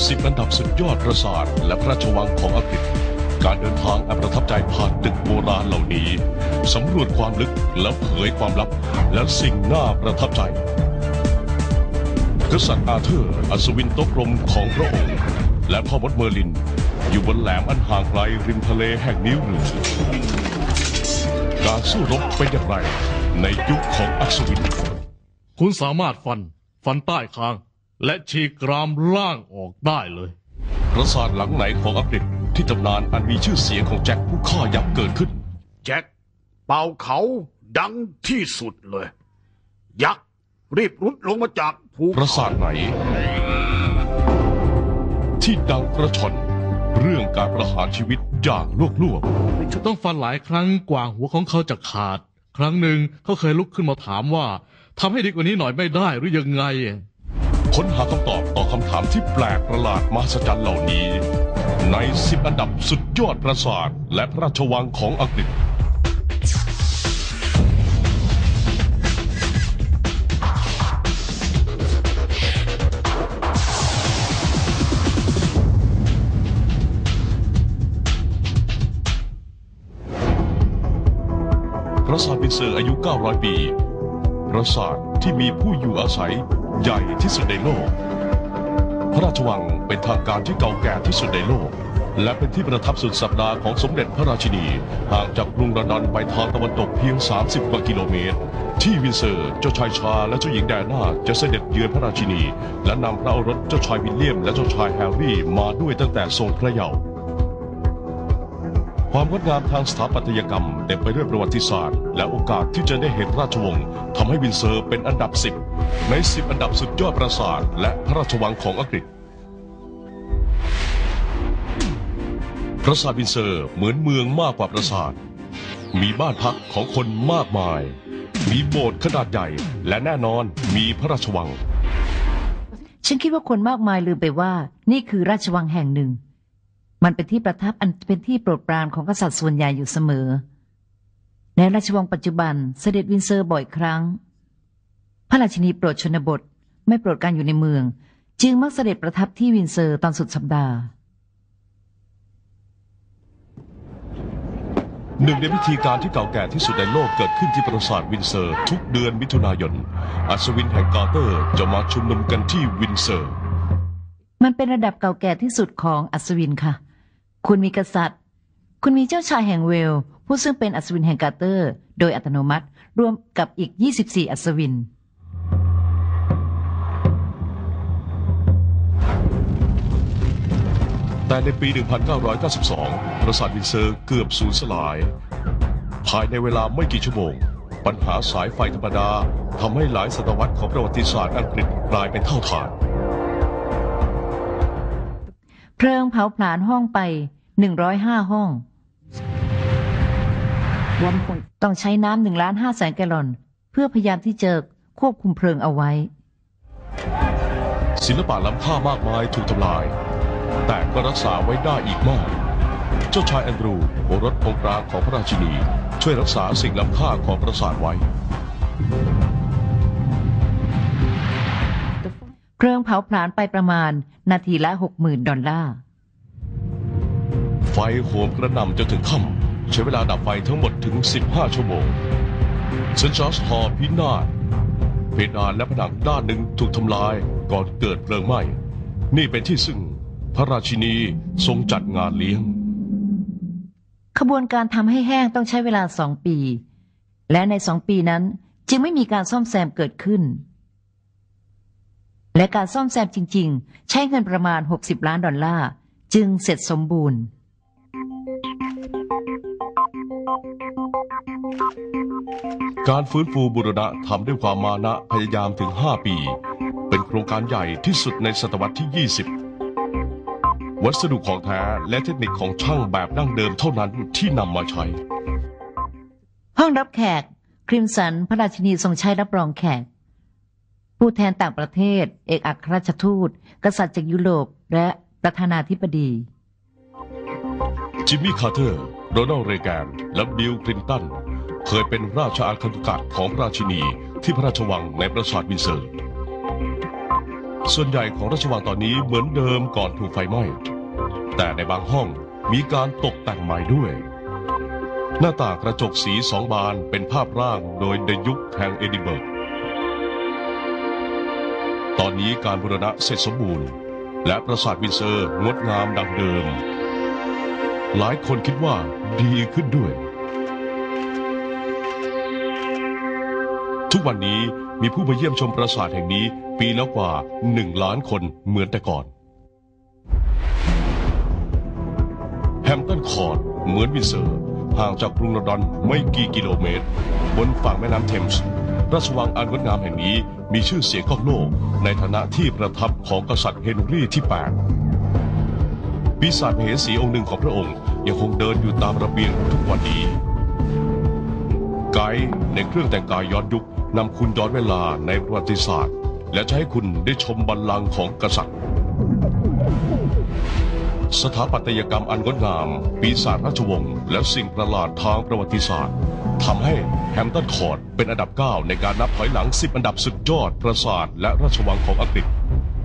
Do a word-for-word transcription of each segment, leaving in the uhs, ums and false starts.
สิบอันดับสุดยอดปราสาทและพระราชวังของอังกฤษการเดินทางอันประทับใจผ่านตึกโบราณเหล่านี้สำรวจความลึกและเผยความลับและสิ่งน่าประทับใจกษัตริย์อาเธอร์อัศวินโต๊ะกลมของพระองค์และพ่อมดเมอร์ลินอยู่บนแหลมอันห่างไกลริมทะเลแห่งนี้หรือการสู้รบเป็นอย่างไรในยุคของอัศวินคุณสามารถฟันฟันใต้คางและฉีกกรามล่างออกได้เลยปราสาทหลังไหนของอังกฤษที่ตำนานอันมีชื่อเสียงของแจ็คผู้ฆ่ายักษ์เกิดขึ้นแจ็คเป่าเขาดังที่สุดเลยยักษ์รีบรุดลงมาจากภูปราสาทไหนที่ดังกระชอนเรื่องการประหารชีวิตอย่างลวกลวกต้องฟันหลายครั้งกว่าหัวของเขาจะขาดครั้งหนึ่งเขาเคยลุกขึ้นมาถามว่าทำให้ดีกว่านี้หน่อยไม่ได้หรือยังไงค้นหาคำตอบต่อคำถามที่แปลกประหลาดมหัศจรรย์เหล่านี้ในสิบอันดับสุดยอดปราสาทและพระราชวังของอังกฤษปราสาทวินเซอร์อายุเก้าร้อยปีปราสาทที่มีผู้อยู่อาศัยใหญ่ที่สุดในโลกพระราชวังเป็นทางการที่เก่าแก่ที่สุดในโลกและเป็นที่ประทับสุดสัปดาห์ของสมเด็จพระราชินีห่างจากกรุงลอนดอนไปทางตะวันตกเพียงสามสิบกว่ากิโลเมตรที่วินเซอร์เจ้าชายชาและเจ้าหญิงแดน่าจะเสด็จเยือนพระราชินีและนำพระโอรสเจ้าชายวิลเลียมและเจ้าชายแฮร์รี่มาด้วยตั้งแต่ทรงพระเยาว์ความงดงามทางสถาปัตยกรรมเต็มไปด้วยประวัติศาสตร์และโอกาสที่จะได้เห็นราชวงศ์ทำให้วินเซอร์เป็นอันดับสิบในสิบอันดับสุดยอดปราสาทและพระราชวังของอังกฤษปราสาทวินเซอร์เหมือนเมืองมากกว่าปราสาทมีบ้านพักของคนมากมายมีโบสถ์ขนาดใหญ่และแน่นอนมีพระราชวังฉันคิดว่าคนมากมายลืมไปว่านี่คือราชวังแห่งหนึ่งมันเป็นที่ประทับอันเป็นที่โปรดปรานของกษัตริย์ส่วนใหญ่อยู่เสมอในราชวังปัจจุบันเสด็จวินเซอร์บ่อยครั้งพระราชินีโปรดชนบทไม่โปรดการอยู่ในเมืองจึงมักเสด็จประทับที่วินเซอร์ตอนสุดสัปดาห์หนึ่งในพิธีการที่เก่าแก่ที่สุดในโลกเกิดขึ้นที่ปราสาทวินเซอร์ทุกเดือนมิถุนายนอัศวินแห่งกาเตอร์จะมาชุมนุมกันที่วินเซอร์มันเป็นระดับเก่าแก่ที่สุดของอัศวินค่ะคุณมีกษัตริย์คุณมีเจ้าชายแห่งเวลผู้ซึ่งเป็นอัศวินแห่งกาเตอร์โดยอัตโนมัติรวมกับอีกยี่สิบสี่อัศวินแต่ในปี หนึ่งพันเก้าร้อยเก้าสิบสอง ปราสาทวินเซอร์เกือบสูญสลายภายในเวลาไม่กี่ชั่วโมงปัญหาสายไฟธรรมดาทำให้หลายศตวรรษของประวัติศาสตร์อังกฤษกลายเป็นเท่าฐานเพลิงเผาผลาญห้องไปหนึ่งร้อยห้าห้องวันฝนต้องใช้น้ำหนึ่งล้านห้าแสนแกลลอนเพื่อพยายามที่จะควบคุมเพลิงเอาไว้ศิลปะล้ำค่ามากมายถูกทำลายแต่ก็รักษาไว้ได้อีกมากเจ้าชายแอนดรูว์โอรสองค์กลางของพระราชินีช่วยรักษาสิ่งล้ำค่าของปราสาทไว้เพลิงเผาผลาญไปประมาณนาทีละหกหมื่นดอลลาร์ไฟโหมกระหน่ำจนถึงค่ำใช้เวลาดับไฟทั้งหมดถึงสิบห้าชั่วโมงเซนต์จอร์จฮอลล์พินาศเพดานและผนังด้านหนึ่งถูกทำลายก่อนเกิดเพลิงไหม้นี่เป็นที่ซึ่งพระราชินีทรงจัดงานเลี้ยงขบวนการทำให้แห้งต้องใช้เวลาสองปีและในสองปีนั้นจึงไม่มีการซ่อมแซมเกิดขึ้นและการซ่อมแซมจริงๆใช้เงินประมาณหกสิบล้านดอลลาร์จึงเสร็จสมบูรณ์การฟื้นฟูบูรณะทำด้วยความมานะพยายามถึงห้าปีเป็นโครงการใหญ่ที่สุดในศตวรรษที่ยี่สิบวัสดุของแท้และเทคนิคของช่างแบบดั้งเดิมเท่านั้นที่นำมาใช้ห้องรับแขกคริมสันพระราชินีทรงใช้รับรองแขกผู้แทนต่างประเทศเอกอัครราชทูตกษัตริย์จากยุโรปและประธานาธิบดีจิมมี่คาร์เตอร์โรนัลด์เรแกนและบิลคลินตันเคยเป็นราชอาณาจักรของพระราชินีที่พระราชวังในปราสาทวินเซอร์ส่วนใหญ่ของราชวังตอนนี้เหมือนเดิมก่อนถูกไฟไหม้แต่ในบางห้องมีการตกแต่งใหม่ด้วยหน้าต่างกระจกสีสองบานเป็นภาพร่างโดยเดยุคแห่งเอดินเบิร์กตอนนี้การบูรณะเสร็จสมบูรณ์และปราสาทวินเซอร์งดงามดังเดิมหลายคนคิดว่าดีขึ้นด้วยทุกวันนี้มีผู้มาเยี่ยมชมปราสาทแห่งนี้ปีละกว่าหนึ่งล้านคนเหมือนแต่ก่อนแฮมป์ตันคอร์ทเหมือนวินเซอร์ห่างจากกรุงลอนดอนไม่กี่กิโลเมตรบนฝั่งแม่น้ำเทมส์ราชวังอันงดงามแห่งนี้มีชื่อเสียงก้องโลกในฐานะที่ประทับของกษัตริย์เฮนรี่ที่แปดปีศาจมเหสีองค์หนึ่งของพระองค์ยังคงเดินอยู่ตามระเบียงทุกวันนี้ไกด์ในเครื่องแต่งกายย้อนยุคนำคุณย้อนเวลาในประวัติศาสตร์และจะให้คุณได้ชมบัลลังก์ของกษัตริย์สถาปัตยกรรมอันงดงามปีศาจราชวงศ์และสิ่งประหลาดทางประวัติศาสตร์ทำให้แฮมป์ตันคอร์ทเป็นอันดับเก้าในการนับถอยหลังสิบอันดับสุดยอดปราสาทและราชวังของอังกฤษ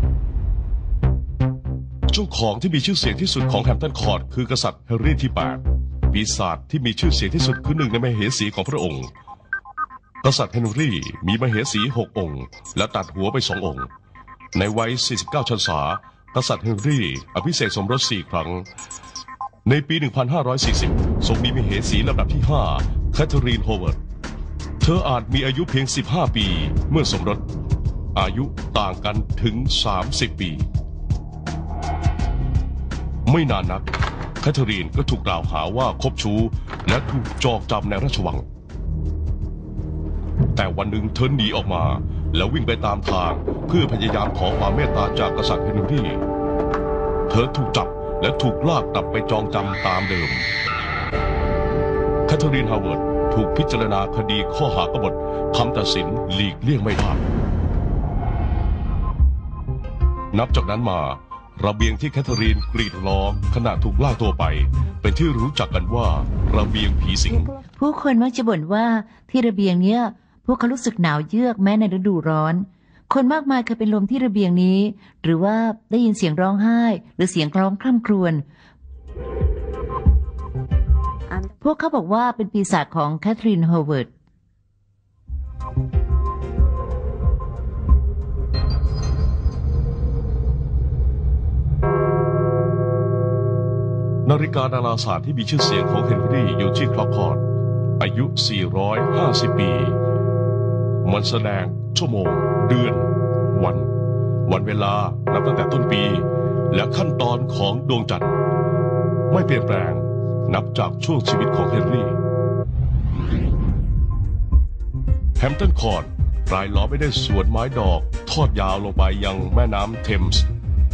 เจ้าของที่มีชื่อเสียงที่สุดของแฮมป์ตันคอร์ทคือกษัตริย์เฮนรี่ที่แปดปีศาจที่มีชื่อเสียงที่สุดคือหนึ่งในมเหสีของพระองค์กษัตริย์เฮนรี่มีมเหสีหกองค์และตัดหัวไปสององค์ในวัยสี่สิบเก้าพรรษากษัตริย์เฮนรี่อภิเษกสมรสสี่ครั้งในปี หนึ่งพันห้าร้อยสี่สิบ ทรงมีมเหสีลำดับที่ห้าแคทเธอรีนโฮเวิร์ดเธออาจมีอายุเพียงสิบห้าปีเมื่อสมรสอายุต่างกันถึงสามสิบปีไม่นานนักแคทเธอรีนก็ถูกกล่าวหาว่าคบชู้และถูกจองจำในราชวังแต่วันหนึ่งเธอหนีออกมาแล้ววิ่งไปตามทางเพื่อพยายามขอความเมตตาจากกษัตริย์เฮนรี่เธอถูกจับและถูกลากกลับไปจองจำตามเดิมแคทเธอรีนฮาวเวิร์ดถูกพิจารณาคดีข้อหากบฏคำตัดสินหลีกเลี่ยงไม่ได้นับจากนั้นมาระเบียงที่แคทเธอรีนกรีดร้องขณะถูกลากตัวไปเป็นที่รู้จักกันว่าระเบียงผีสิงผู้คนมักจะบ่นว่าที่ระเบียงเนี้ยพวกเขารู้สึกหนาวเยือกแม้ในฤดูร้อนคนมากมายเคยเป็นลมที่ระเบียงนี้หรือว่าได้ยินเสียงร้องไห้หรือเสียงร้องคร่ำครวญพวกเขาบอกว่าเป็นปีศาจของแคทเธอรีนโฮเวิร์ดนาฬิกาดาราศาสตร์ที่มีชื่อเสียงของเฮนรี่อยู่ที่คล็อกคอร์ดอายุสี่ร้อยห้าสิบปีมันแสดงชั่วโมงเดือนวันวันเวลานับตั้งแต่ต้นปีและขั้นตอนของดวงจันทร์ไม่เปลี่ยนแปลงนับจากช่วงชีวิตของเฮนรี่แฮมป์ตันคอร์ทรายล้อมไปด้วยสวนไม้ดอกทอดยาวลงไปยังแม่น้ำเทมส์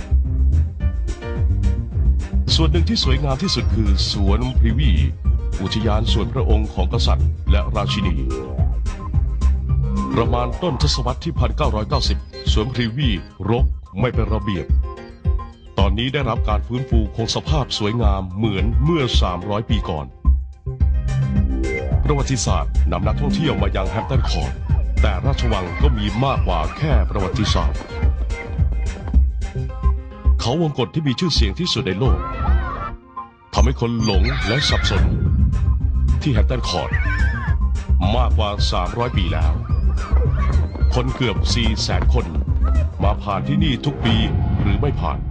ส่วนหนึ่งที่สวยงามที่สุดคือสวนพรีวีอุทยานส่วนพระองค์ของกษัตริย์และราชินีประมาณต้นทศวรรษที่ หนึ่งพันเก้าร้อยเก้าสิบ สวนพรีวีรกไม่เป็นระเบียบตอนนี้ได้รับการฟื้นฟูคงสภาพสวยงามเหมือนเมื่อสามร้อยปีก่อนประวัติศาสตร์นำนักท่องเที่ยวมายังแฮมป์ตันคอร์ทแต่ราชวังก็มีมากกว่าแค่ประวัติศาสตร์เขาวงกฏที่มีชื่อเสียงที่สุดในโลกทำให้คนหลงและสับสนที่แฮมป์ตันคอร์ทมากกว่าสามร้อยปีแล้วคนเกือบสี่แสนคนมาผ่านที่นี่ทุกปีหรือไม่ผ่าน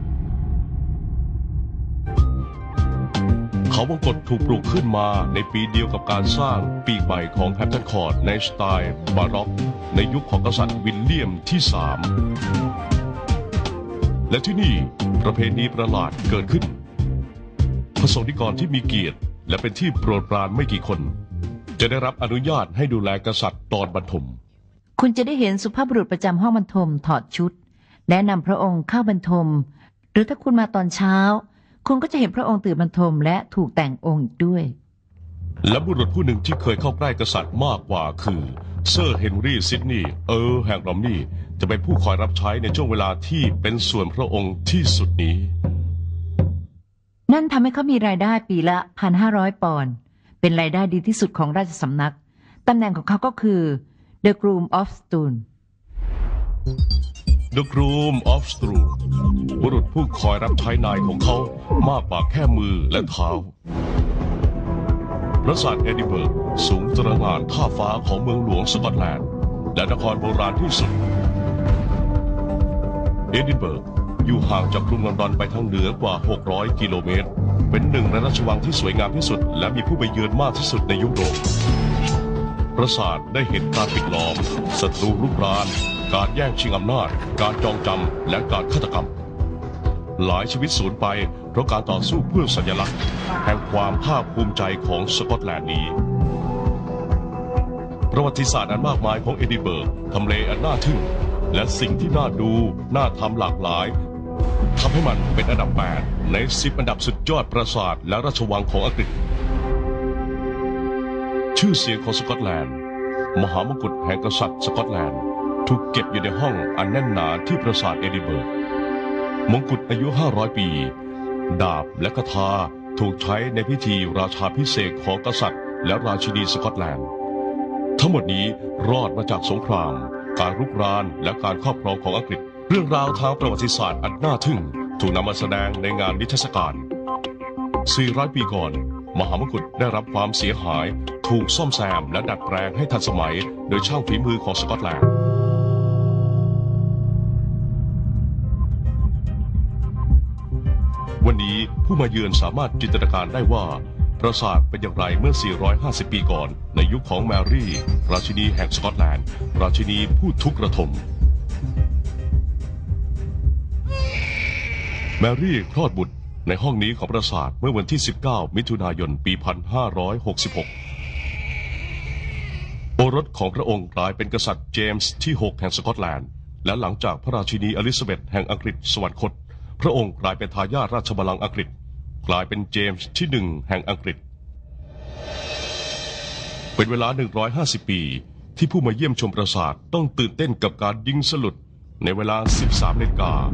เขาวงกฏถูกปลูกขึ้นมาในปีเดียวกับการสร้างปีกใหม่ของแฮมป์ตันคอร์ทในสไตล์บาร็อกในยุคของกษัตริย์วิลเลียมที่สามและที่นี่ประเพณีประหลาดเกิดขึ้นพระสงฆ์นิกรที่มีเกียรติและเป็นที่โปรดปรานไม่กี่คนจะได้รับอนุญาตให้ดูแลกษัตริย์ตอนบรรทมคุณจะได้เห็นสุภาพบุรุษประจำห้องบรรทมถอดชุดและนำพระองค์เข้าบรรทมหรือถ้าคุณมาตอนเช้าคุณก็จะเห็นพระองค์ตื่นบรรทมและถูกแต่งองค์อีกด้วยและบุรุษผู้หนึ่งที่เคยเข้าใกล้กษัตริย์มากกว่าคือเซอร์เฮนรี่ซิดนีย์เออร์แห่งรอมนีย์จะเป็นผู้คอยรับใช้ในช่วงเวลาที่เป็นส่วนพระองค์ที่สุดนี้นั่นทำให้เขามีรายได้ปีละ หนึ่งพันห้าร้อย ปอนด์เป็นรายได้ดีที่สุดของราชสำนักตำแหน่งของเขาก็คือ The Groom of Stone The Groom of Stroud บุรุษผู้คอยรับใช้นายของเขามากกว่าแค่มือและเท้าปราสาทเอดินเบิร์กสูงตระหง่านท่าฟ้าของเมืองหลวงสกอตแลนด์และนครโบราณที่สุดเอดินเบิร์กอยู่ห่างจากกรุงลอนดอนไปทางเหนือกว่าหกร้อยกิโลเมตรเป็นหนึ่งในราชวังที่สวยงามที่สุดและมีผู้ไปเยือนมากที่สุดในยุโรปปราสาทได้เห็นการปิดล้อมศัตรูรุกรานการแย่งชิงอำนาจการจองจำและการฆาตกรรมหลายชีวิตสูญไปเพราะการต่อสู้เพื่อสัญลักษณ์แห่งความภาคภูมิใจของสกอตแลนด์นี้ประวัติศาสตร์อันมากมายของเอดินเบิร์กทำเลอันน่าทึ่งและสิ่งที่น่าดูน่าทำหลากหลายทำให้มันเป็นอันดับแปดในสิบอันดับสุดยอดปราสาทและราชวังของอังกฤษชื่อเสียงของสกอตแลนด์มหามกุฎแห่งกษัตริย์สกอตแลนด์ถูกเก็บอยู่ในห้องอันแน่นหนาที่ปราสาทเอดินเบิร์กมงกุฎอายุห้าร้อยปีดาบและคาถาถูกใช้ในพิธีราชาภิเษกของกษัตริย์และราชินีสกอตแลนด์ทั้งหมดนี้รอดมาจากสงครามการรุกรานและการครอบครองของอังกฤษเรื่องราวทางประวัติศาสตร์อันน่าทึ่งถูกนำมาแสดงในงานนิทรรศการสี่ร้อยปีก่อนมหามกุฎได้รับความเสียหายถูกซ่อมแซมและดัดแปลงให้ทันสมัยโดยช่างฝีมือของสกอตแลนด์วันนี้ผู้มาเยือนสามารถจินตนาการได้ว่าปราสาทเป็นอย่างไรเมื่อสี่ร้อยห้าสิบปีก่อนในยุคของแมรี่ราชินีแห่งสกอตแลนด์ราชินีผู้ทุกข์ระทมแมรี่คลอดบุตรในห้องนี้ของปราสาทเมื่อวันที่สิบเก้ามิถุนายนปี หนึ่งพันห้าร้อยหกสิบหก โอรสของพระองค์กลายเป็นกษัตริย์เจมส์ที่หกแห่งสกอตแลนด์และหลังจากพระราชินีอลิซาเบธแห่งอังกฤษสวรรคตพระองค์กลายเป็นทายาทราชบัลลังก์อังกฤษกลายเป็นเจมส์ที่หนึ่งแห่งอังกฤษเป็นเวลาหนึ่งร้อยห้าสิบปีที่ผู้มาเยี่ยมชมปราสาทต้องตื่นเต้นกับการยิงสลุดในเวลา สิบสามนาฬิกา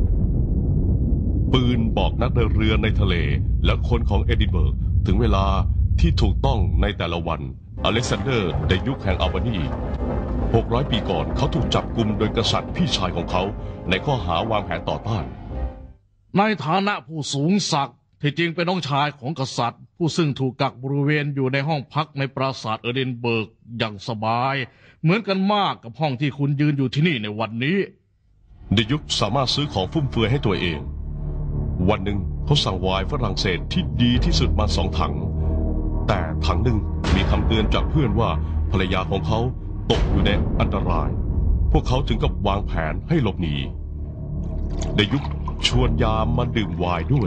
ปืนบอกนักเดินเรือในทะเลและคนของเอดินเบิร์กถึงเวลาที่ถูกต้องในแต่ละวันอเล็กซานเดอร์ในยุคแห่งอัลบานีหกร้อยปีก่อนเขาถูกจับกุมโดยกษัตริย์พี่ชายของเขาในข้อหาวางแผนต่อต้านในฐานะผู้สูงศักดิ์ที่จริงเป็นน้องชายของกษัตริย์ผู้ซึ่งถูกกักบริเวณอยู่ในห้องพักในปราสาทเอดินเบิร์กอย่างสบายเหมือนกันมากกับห้องที่คุณยืนอยู่ที่นี่ในวันนี้เดยุคสามารถซื้อของฟุ่มเฟือยให้ตัวเองวันหนึ่งเขาสั่งไวน์ฝรั่งเศสที่ดีที่สุดมาสองถังแต่ถังหนึ่งมีคำเตือนจากเพื่อนว่าภรรยาของเขาตกอยู่ในอันตรายพวกเขาถึงกับวางแผนให้หลบหนีเดยุคชวนยามมาดื่มไวน์ด้วย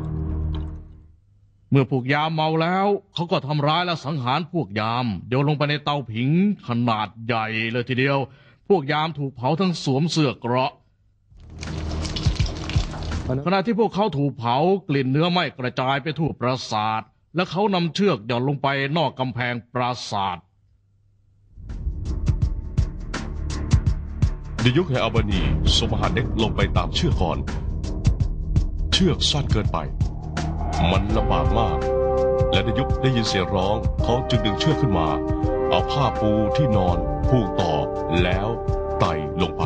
เมื่อพวกยามเมาแล้วเขาก็ทำร้ายและสังหารพวกยามโยนลงไปในเตาผิงขนาดใหญ่เลยทีเดียวพวกยามถูกเผาทั้งสวมเสื้อเกราะขณะที่พวกเขาถูกเผากลิ่นเนื้อไหม้กระจายไปทั่วปราสาทและเขานำเชือกหย่อนลงไปนอกกำแพงปราสาทในยุคแห่งอัลบานีส่งมหาเด็กลงไปตามเชือกก่อนเชือกสั้นเกินไปมันลำบากมากและในยุคได้ยินเสียงร้องเขาจึงดึงเชือกขึ้นมาเอาผ้าปูที่นอนผูกต่อแล้วไต่ลงไป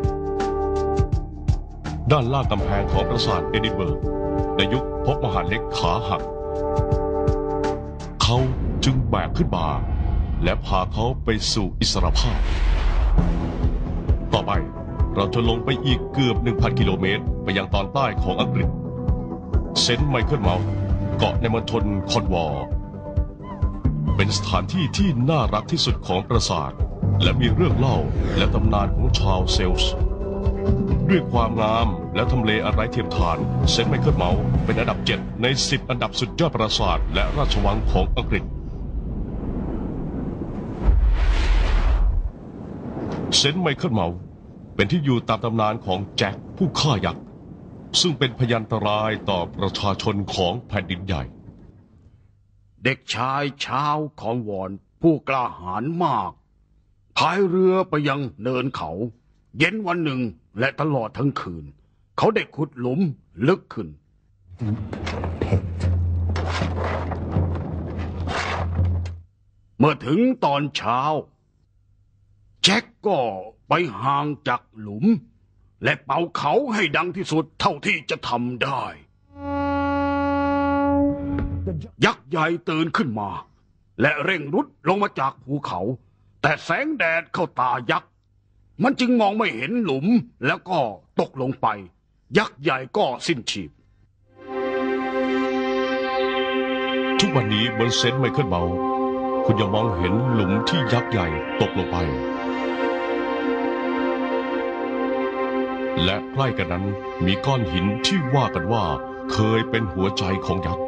ด้านล่างกำแพงของปราสาทเอดินเบิร์กในยุคพบมหาเล็กขาหักเขาจึงแบกขึ้นมาและพาเขาไปสู่อิสรภาพต่อไปเราจะลงไปอีกเกือบ หนึ่งพัน กิโลเมตรไปยังตอนใต้ของอังกฤษเซนต์ไมเคิลเมาส์เกาะในมณฑลคอนวอร์เป็นสถานที่ที่น่ารักที่สุดของปราสาทและมีเรื่องเล่าและตำนานของชาวเซลส์ด้วยความงามและทำเลอันไร้เทียมทานเซนต์ไมเคิลเมาส์เป็นอันดับเจ็ดในสิบอันดับสุดยอดปราสาทและราชวังของอังกฤษเซนต์ไมเคิลเมาส์เป็นที่อยู่ตามตำนานของแจ็คผู้ฆ่ายักษ์ซึ่งเป็นพยันตรายต่อประชาชนของแผ่นดินใหญ่เด็กชายชาวคอนวอร์ผู้กล้าหาญมากพายเรือไปยังเนินเขาเย็นวันหนึ่งและตลอดทั้งคืนเขาได้ขุดหลุมลึกขึ้นเมื่อถึงตอนเช้าแจ็คก็ไปห่างจากหลุมและเป่าเขาให้ดังที่สุดเท่าที่จะทำได้ยักษ์ใหญ่ตื่นขึ้นมาและเร่งรุดลงมาจากภูเขาแต่แสงแดดเข้าตายักษ์มันจึงมองไม่เห็นหลุมแล้วก็ตกลงไปยักษ์ใหญ่ก็สิ้นชีพทุกวันนี้บนเซนต์ไมเคิลเมาท์คุณยังมองเห็นหลุมที่ยักษ์ใหญ่ตกลงไปและใกล้กันนั้นมีก้อนหินที่ว่ากันว่าเคยเป็นหัวใจของยักษ์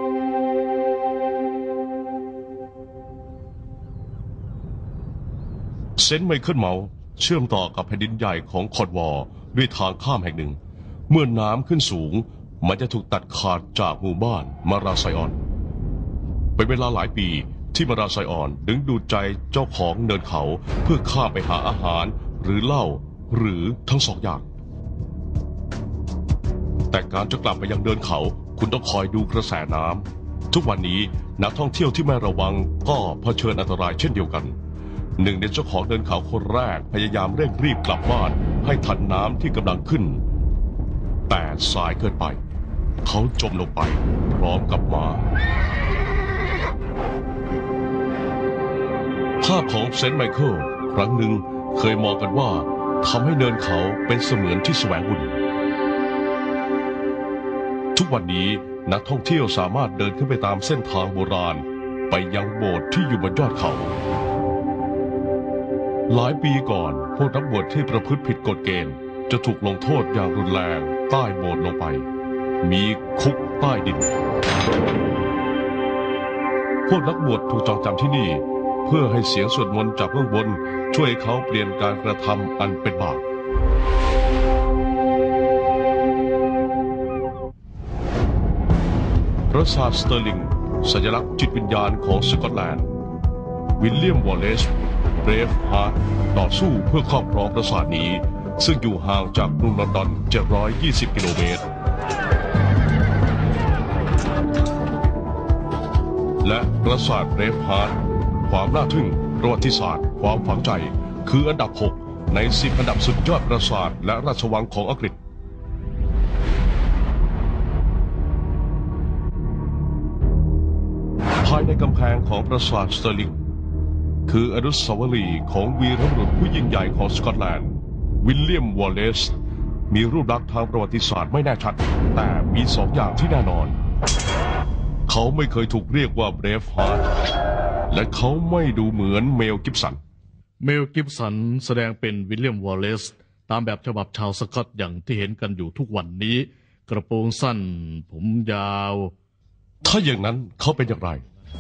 เซนต์ไมเคิลเมาท์เชื่อมต่อกับแผ่นดินใหญ่ของคอร์นวอลด้วยทางข้ามแห่งหนึ่งเมื่อน้ำขึ้นสูงมันจะถูกตัดขาดจากหมู่บ้านมาราไซออนเป็นเวลาหลายปีที่มาราไซออนดึงดูดใจเจ้าของเนินเขาเพื่อข้ามไปหาอาหารหรือเหล้าหรือทั้งสองอย่างแต่การจะกลับไปยังเนินเขาคุณต้องคอยดูกระแสน้ำทุกวันนี้นักท่องเที่ยวที่ไม่ระวังก็เผชิญอันตรายเช่นเดียวกันหนึ่งในเจ้าของเนินเขาคนแรกพยายามเร่งรีบกลับบ้านให้ทันน้ำที่กำลังขึ้นแต่สายเกินไปเขาจมลงไปพร้อมกับม้าภาพของเซนต์ไมเคิลครั้งหนึ่งเคยมองกันว่าทำให้เนินเขาเป็นเสมือนที่แสวงบุญทุกวันนี้นักท่องเที่ยวสามารถเดินขึ้นไปตามเส้นทางโบราณไปยังโบสถ์ที่อยู่บนยอดเขาหลายปีก่อนพวกนักบวชที่ประพฤติผิดกฎเกณฑ์จะถูกลงโทษอย่างรุนแรงใต้โบสถ์ลงไปมีคุกใต้ดินพวกนักบวชถูกจองจำที่นี่เพื่อให้เสียงสวดมนต์จากเบื้องบนช่วยเขาเปลี่ยนการกระทำอันเป็นบาปปราสาทสเตอร์ลิงสัญลักษณ์จิตวิญญาณของสกอตแลนด์วิลเลียมวอลเลซเบรฟฮาร์ทต่อสู้เพื่อครอบครองปราสาทนี้ซึ่งอยู่ห่างจากกรุงลอนดอนเจ็ดร้อยยี่สิบกิโลเมตรและปราสาทเบรฟฮาร์ทความน่าทึ่งประวัติศาสตร์ความฝังใจคืออันดับหกในสิบอันดับสุดยอดปราสาทและราชวังของอังกฤษภายในกำแพงของปราสาทสเตอร์ลิงคืออนุสาวรีย์ของวีรบุรุษผู้ยิ่งใหญ่ของสกอตแลนด์วิลเลียมวอลเลซมีรูปลักษณ์ทางประวัติศาสตร์ไม่แน่ชัดแต่มีสองอย่างที่แน่นอนเขาไม่เคยถูกเรียกว่าเบรฟฮาร์ทและเขาไม่ดูเหมือนเมลกิบสันเมลกิบสันแสดงเป็นวิลเลียมวอลเลซตามแบบฉบับชาวสกอตอย่างที่เห็นกันอยู่ทุกวันนี้กระโปรงสั้นผมยาวถ้าอย่างนั้นเขาเป็นอย่างไร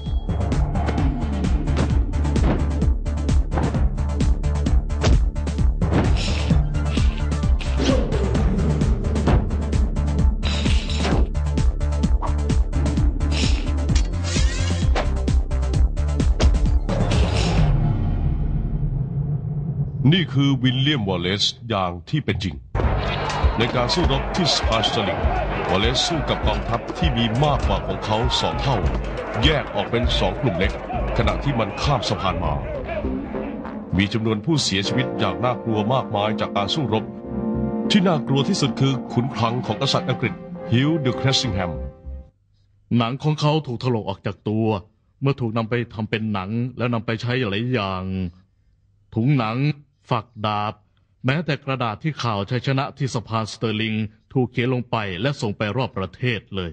นี่คือวิลเลียมวอลเลซอย่างที่เป็นจริงในการสู้รบที่สปาสเตอร์ลิงวอลเลซสู้กับกองทัพที่มีมากกว่าของเขาสองเท่าแยกออกเป็นสองกลุ่มเล็กขณะที่มันข้ามสะพานมามีจำนวนผู้เสียชีวิตอย่างน่ากลัวมากมายจากการสู้รบที่น่ากลัวที่สุดคือขุนพลังของกษัตริย์อังกฤษฮิวด์เครสซิงแฮมหนังของเขาถูกถลกออกจากตัวเมื่อถูกนำไปทำเป็นหนังแล้วนำไปใช้หลายอย่างถุงหนังฝักดาบแม้แต่กระดาษที่ข่าวชัยชนะที่สะพานสเตอร์ลิงถูกเขียนลงไปและส่งไปรอบประเทศเลย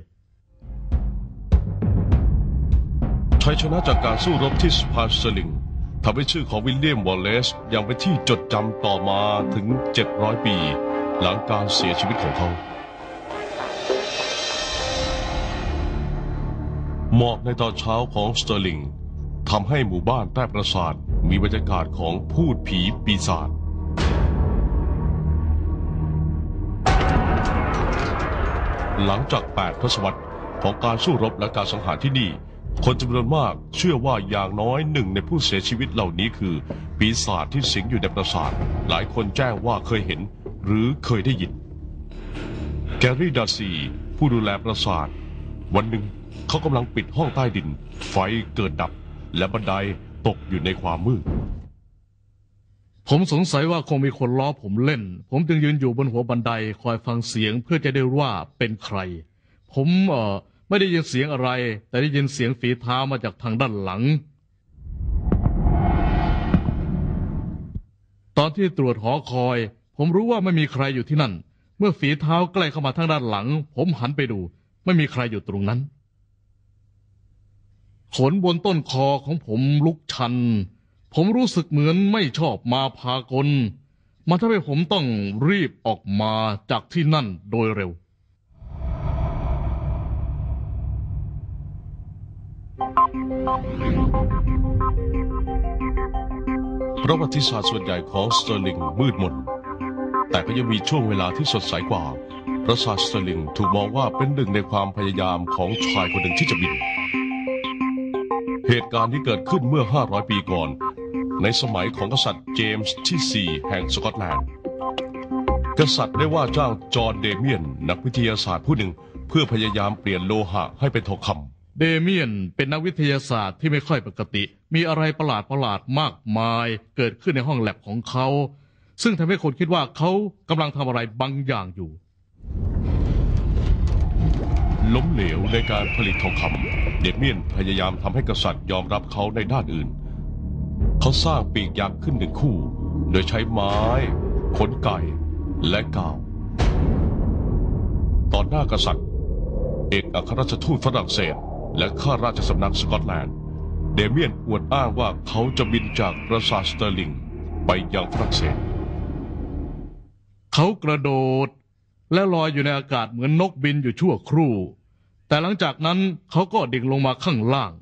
ชัยชนะจากการสู้รบที่สะพานสเตอร์ลิงทำให้ชื่อของวิลเลียมวอลเลซยังเป็นที่จดจำต่อมาถึงเจ็ดร้อยปีหลังการเสียชีวิตของเขาหมอกในตอนเช้าของสเตอร์ลิงทำให้หมู่บ้านใต้ปราสาทมีบรรยากาศของพูดผีปีศาจหลังจากแปดทศวรรษของการสู้รบและการสังหารที่นี่คนจำนวนมากเชื่อว่าอย่างน้อยหนึ่งในผู้เสียชีวิตเหล่านี้คือปีศาจที่สิงอยู่ในปราสาทหลายคนแจ้งว่าเคยเห็นหรือเคยได้ยินแกรี่ดาซีผู้ดูแลปราสาทวันหนึ่งเขากำลังปิดห้องใต้ดินไฟเกิดดับและบันไดตกอยู่ในความมืดผมสงสัยว่าคงมีคนล้อผมเล่นผมจึงยืนอยู่บนหัวบันไดคอยฟังเสียงเพื่อจะได้รู้ว่าเป็นใครผมเอ่อไม่ได้ยินเสียงอะไรแต่ได้ยินเสียงฝีเท้ามาจากทางด้านหลังตอนที่ตรวจหอคอยผมรู้ว่าไม่มีใครอยู่ที่นั่นเมื่อฝีเท้าใกล้เข้ามาทางด้านหลังผมหันไปดูไม่มีใครอยู่ตรงนั้นขนบนต้นคอของผมลุกชันผมรู้สึกเหมือนไม่ชอบมาพากลมันทำให้ผมต้องรีบออกมาจากที่นั่นโดยเร็วประวัติศาสตร์ส่วนใหญ่ของสเตอร์ลิงมืดมนแต่ก็ยังมีช่วงเวลาที่สดใสกว่าปราสาทสเตอร์ลิงถูกมองว่าเป็นหนึ่งในความพยายามของชายคนหนึ่งที่จะบินเหตุการณ์ที่เกิดขึ้นเมื่อห้าร้อยปีก่อนในสมัยของกษัตริย์เจมส์ที่สี่แห่งสกอตแลนด์กษัตริย์ได้ว่าจ้างจอห์นเดเมียนนักวิทยาศาสตร์ผู้หนึ่งเพื่อพยายามเปลี่ยนโลหะให้เป็นทองคำเดเมียนเป็นนักวิทยาศาสตร์ที่ไม่ค่อยปกติมีอะไรประหลาดประหลาดมากมายเกิดขึ้นในห้องแลบของเขาซึ่งทำให้คนคิดว่าเขากำลังทำอะไรบางอย่างอยู่ล้มเหลวในการผลิตทองคำเดเมียนพยายามทำให้กษัตริย์ยอมรับเขาในด้านอื่นเขาสร้างปีกยักษ์ขึ้นหนึ่งคู่โดยใช้ไม้ขนไก่และกาวตอนหน้ากษัตริย์เอกอัครราชทูตฝรั่งเศสและข้าราชสำนักสกอตแลนด์เดเมียนอวดอ้างว่าเขาจะบินจากปราสาทสเตอร์ลิงไปยังฝรั่งเศสเขากระโดดและลอยอยู่ในอากาศเหมือนนกบินอยู่ชั่วครู่แต่หลังจากนั้นเขาก็ดิ่งลงมาข้างล่าง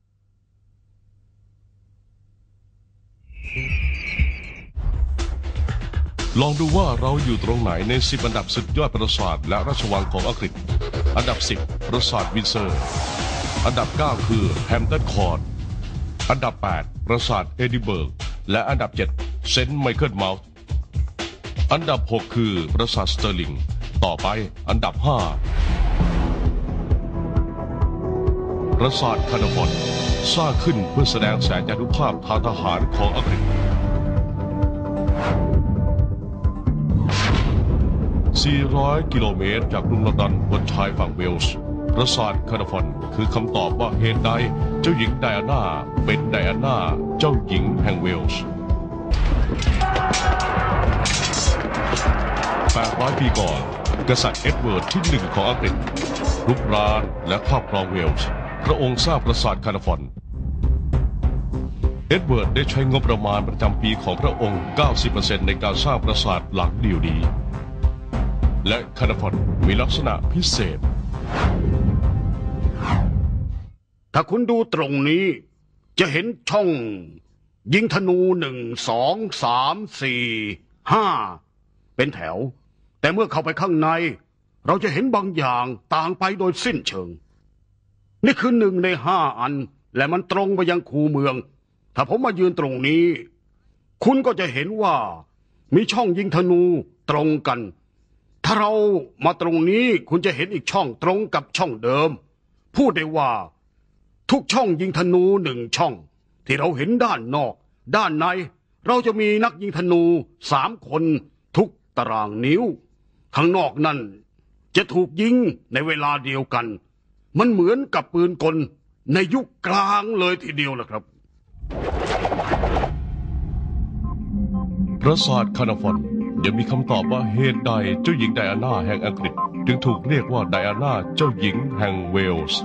ลองดูว่าเราอยู่ตรงไหนในสิบอันดับสุดยอดปราสาทและราชวังของอังกฤษอันดับสิบปราสาทวินเซอร์อันดับเก้าคือแฮมป์ตันคอร์ทอันดับแปดปราสาทเอดินเบิร์กและอันดับเจ็ดเซนต์ไมเคิลเมาส์อันดับหกคือปราสาทสเตอร์ลิงต่อไปอันดับห้าปราสาทคาร์นาวอนสร้างขึ้นเพื่อแสดงแสนยานุภาพทางทหารของอังกฤษสี่ร้อยกิโลเมตรจากกรุงลอนดอนบนชายฝั่งเวลส์ปราสาทคาร์นาวอนคือคำตอบว่าเหตุใดเจ้าหญิงไดอาน่าเป็นไดอาน่าเจ้าหญิงแห่งเวลส์แปดร้อยปีก่อนกษัตริย์เอ็ดเวิร์ดที่หนึ่งของอังกฤษรุกรานและครอบครองเวลส์พระองค์สร้างปราสาทคาร์นาวอนเอ็ดเวิร์ดได้ใช้งบประมาณประจำปีของพระองค์ เก้าสิบเปอร์เซ็นต์ ในการสร้างปราสาทหลังเดียวนี้และคาร์นาวอนมีลักษณะพิเศษถ้าคุณดูตรงนี้จะเห็นช่องยิงธนูหนึ่งสองสามสี่ห้าเป็นแถวแต่เมื่อเข้าไปข้างในเราจะเห็นบางอย่างต่างไปโดยสิ้นเชิงนี่คือหนึ่งในห้าอันและมันตรงไปยังคูเมืองถ้าผมมายืนตรงนี้คุณก็จะเห็นว่ามีช่องยิงธนูตรงกันถ้าเรามาตรงนี้คุณจะเห็นอีกช่องตรงกับช่องเดิมพูดได้ว่าทุกช่องยิงธนูหนึ่งช่องที่เราเห็นด้านนอกด้านในเราจะมีนักยิงธนูสามคนทุกตารางนิ้วข้างนอกนั่นจะถูกยิงในเวลาเดียวกันมันเหมือนกับปืนกลในยุคกลางเลยทีเดียวล่ะครับปราสาทคาร์นาวอนยังมีคำตอบว่าเหตุใดเจ้าหญิงไดอาน่าแห่งอังกฤษจึงถูกเรียกว่าไดอาน่าเจ้าหญิงแห่งเวลส์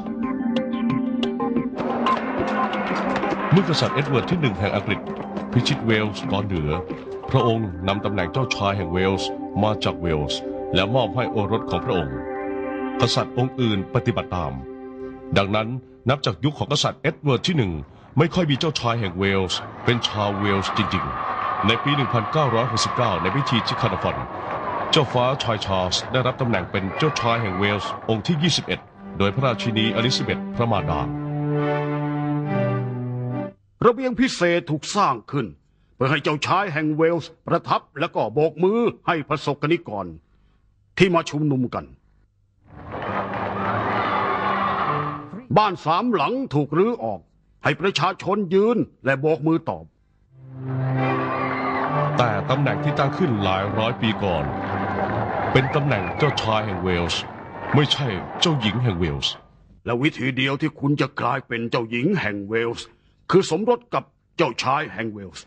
เมื่อกษัตริย์เอ็ดเวิร์ดที่หนึ่งแห่งอังกฤษพิชิตเวลส์ตอนเหนือพระองค์นำตำแหน่งเจ้าชายแห่งเวลส์มาจากเวลส์และมอบให้โอรสของพระองค์กษัตริย์องค์อื่นปฏิบัติตามดังนั้นนับจากยุคของกษัตริย์เอ็ดเวิร์ดที่หนึ่งไม่ค่อยมีเจ้าชายแห่งเวลส์เป็นชาวเวลส์จริงๆในปี หนึ่งพันเก้าร้อยหกสิบเก้า ในพิธีที่คาร์นาวอนเจ้าฟ้าชายชาร์ลส์ได้รับตำแหน่งเป็นเจ้าชายแห่งเวลส์องค์ที่ยี่สิบเอ็ดโดยพระราชินีอลิซาเบธพระมารดาระเบียงพิเศษถูกสร้างขึ้นเพื่อให้เจ้าชายแห่งเวลส์ประทับแล้วก็โบกมือให้ประสบกนิกรที่มาชุมนุมกันบ้านสามหลังถูกรื้อออกให้ประชาชนยืนและโบกมือตอบแต่ตำแหน่งที่ตั้งขึ้นหลายร้อยปีก่อนเป็นตำแหน่งเจ้าชายแห่งเวลส์ไม่ใช่เจ้าหญิงแห่งเวลส์และวิธีเดียวที่คุณจะกลายเป็นเจ้าหญิงแห่งเวลส์คือสมรสกับเจ้าชายแห่งเวลส์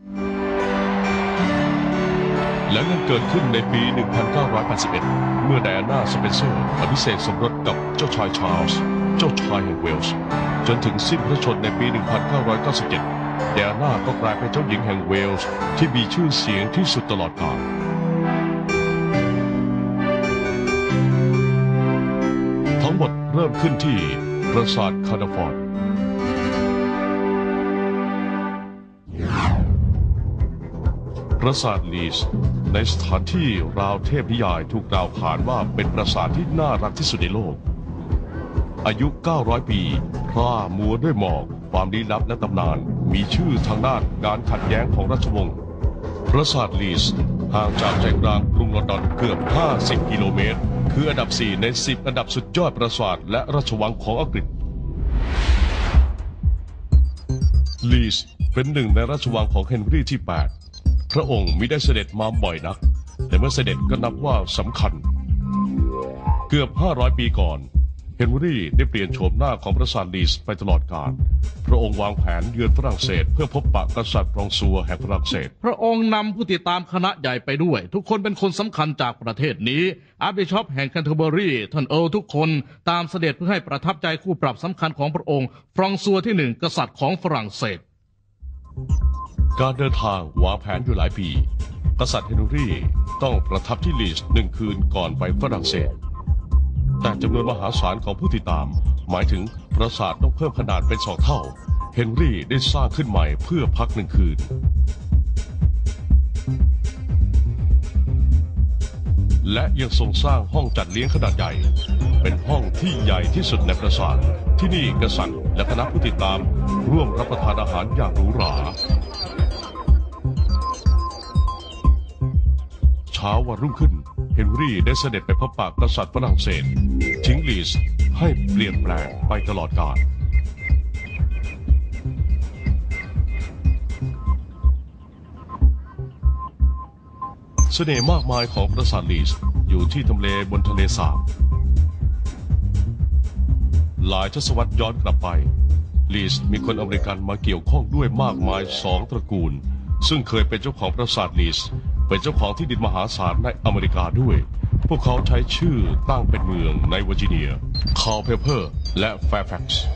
และนั่นเกิดขึ้นในปี หนึ่งพันเก้าร้อยแปดสิบเอ็ด เมื่อไดอาน่าสเปนเซอร์อภิเษกสมรสกับเจ้าชายชาร์ลส์เจ้าชายแห่งเวลส์จนถึงสิ้นพระชนม์ในปี หนึ่งพันเก้าร้อยเก้าสิบเจ็ด ไดอาน่าก็กลายเป็นเจ้าหญิงแห่งเวลส์ที่มีชื่อเสียงที่สุดตลอดกาลทั้งหมดเริ่มขึ้นที่ปราสาทคาร์นาฟอร์ดปราสาทลีสในสถานที่ราวเทพนิยายถูกกล่าวขานว่าเป็นปราสาทที่น่ารักที่สุดในโลกอายุเก้าร้อยปีพร่ามัวด้วยหมอกความลี้ลับและตำนานมีชื่อทางด้านการขัดแย้งของราชวงศ์ปราสาทลีสห่างจากใจกลางกรุงลอนดอนเกือบห้าสิบกิโลเมตรคืออันดับสี่ในสิบอันดับสุดยอดปราสาทและราชวังของอังกฤษลีสเป็นหนึ่งในราชวังของเฮนรี่ที่แปดพระองค์มิได้เสด็จมาบ่อยนักแต่เมื่อเสด็จก็นับว่าสำคัญเกือบห้าร้อยปีก่อนเฮนรี่ได้เปลี่ยนโฉมหน้าของปราสาทลีสไปตลอดกาลพระองค์วางแผนเยือนฝรั่งเศสเพื่อพบปะกษัตริย์ฟรองซัวแห่งฝรั่งเศสพระองค์นำผู้ติดตามคณะใหญ่ไปด้วยทุกคนเป็นคนสำคัญจากประเทศนี้อาร์บิชอปแห่งแคนเทอร์เบอรีท่านเอิร์ลทุกคนตามเสด็จเพื่อให้ประทับใจคู่ปรับสำคัญของพระองค์ฟรองซัวที่หนึ่งกษัตริย์ของฝรั่งเศสการเดินทางวางแผนอยู่หลายปีกษัตริย์เฮนรี่ต้องประทับที่ลีสหนึ่งคืนก่อนไปฝรั่งเศสแต่จำนวนมหาศาลของผู้ติดตามหมายถึงปราสาทต้องเพิ่มขนาดเป็นสองเท่าเฮนรี่ได้สร้างขึ้นใหม่เพื่อพักหนึ่งคืนและยังทรงสร้างห้องจัดเลี้ยงขนาดใหญ่เป็นห้องที่ใหญ่ที่สุดในปราสาทที่นี่กษัตริย์และคณะผู้ติดตามร่วมรับประทานอาหารอย่างหรูหราเช้าวันรุ่งขึ้นเฮนรี่ได้เสด็จไปพบปะกษัตริย์ฝรั่งเศสทิ้งลีสให้เปลี่ยนแปลงไปตลอดกาลเสน่ห์มากมายของปราสาทลีสอยู่ที่ทำเลบนทะเลสาบหลายทศวรรษย้อนกลับไปลีสมีคนอเมริกันมาเกี่ยวข้องด้วยมากมายสองตระกูลซึ่งเคยเป็นเจ้าของปราสาทลีสเป็นเจ้าของที่ดินมหาศาลในอเมริกาด้วยพวกเขาใช้ชื่อตั้งเป็นเมืองในเวอร์จิเนียคาลเพเปอร์และแฟร์แฟกซ์